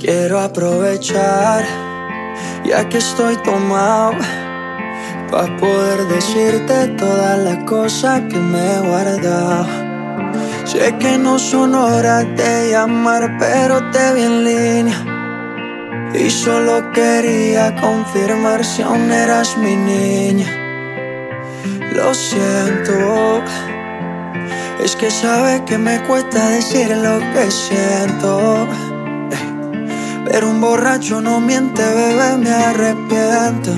Quiero aprovechar, ya que estoy tomado, pa' poder decirte todas las cosas que me he guardado. Sé que no son horas de llamar, pero te vi en línea y solo quería confirmar si aún eras mi niña. Lo siento, es que sabes que me cuesta decir lo que siento, pero un borracho no miente, bebé, me arrepiento.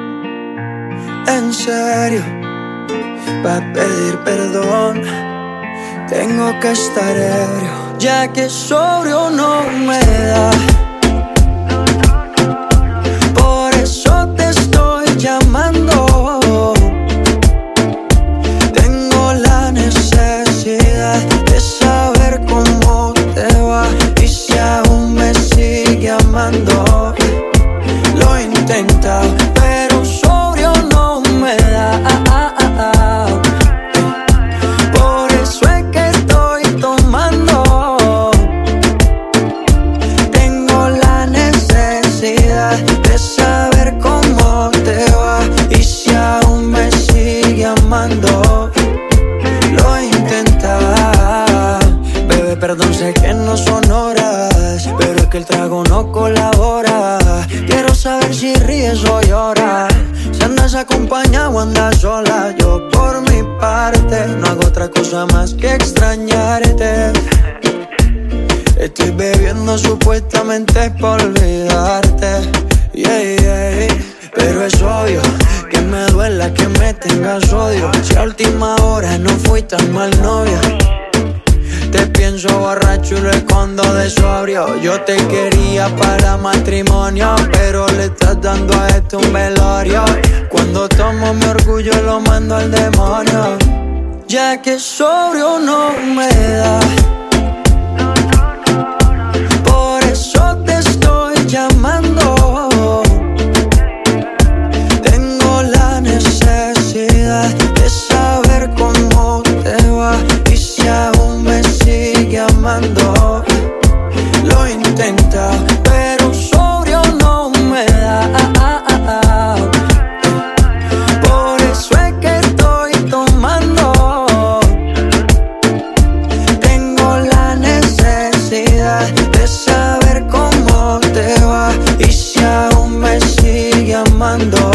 En serio, pa' pedir perdón tengo que estar ebrio, ya que sobrio no me da. Por eso te estoy llamando. Tengo la necesidad de saber cómo te va y si aún me sigue amando. Lo he intentado, pero sobrio no me da. Por eso es que estoy tomando. Tengo la necesidad de saber cómo te va y si aún me sigue amando. Lo he intentado, bebé, perdón, sé que no son horas, pero es que el trago no colabora. Quiero saber si ríes o lloras, si andas acompañado o andas sola. Yo por mi parte no hago otra cosa más que extrañarte. Estoy bebiendo supuestamente por olvidarte, pero es obvio que me duela que me tengas odio. Si a última hora no fui tan mal novia, te pienso borracho y lo escondo de sobrio. Yo te quería para matrimonio, pero le estás dando a esto un velorio. Cuando tomo mi orgullo lo mando al demonio, ya que sobrio no me da. Por eso te estoy llamando. Tengo la necesidad de saber cómo te va y si aún me sigue amando. Lo he intentado, pero sobrio no me da. Por eso es que estoy tomando. Tengo la necesidad de saber cómo te va y si aún me sigue amando.